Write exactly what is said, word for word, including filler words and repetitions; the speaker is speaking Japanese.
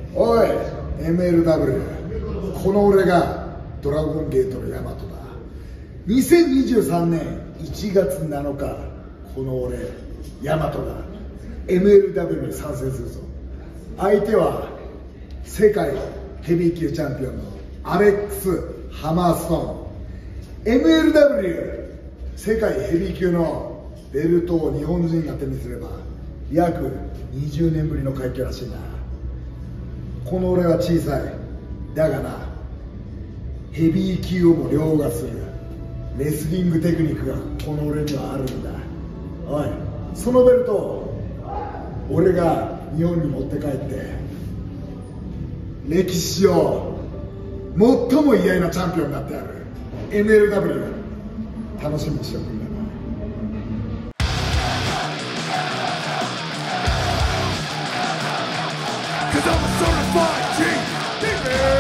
おい エムエルダブリュー、 この俺がドラゴンゲートのヤマトだ。にせんにじゅうさんねんいちがつなのか、この俺ヤマトが エムエルダブリュー に参戦するぞ。相手は世界ヘビー級チャンピオンのアレックス・ハマーストーン。 エムエルダブリュー 世界ヘビー級のベルトを日本人が手にすれば約にじゅうねんぶりの快挙らしいな。この俺は小さいだがな、ヘビー級をも凌駕するレスリングテクニックがこの俺にはあるんだ。おい、そのベルトを俺が日本に持って帰って歴史上最も偉大なチャンピオンになってやる。 エムエルダブリュー 楽しみにしておくんだな。 Cause I'm a certified G.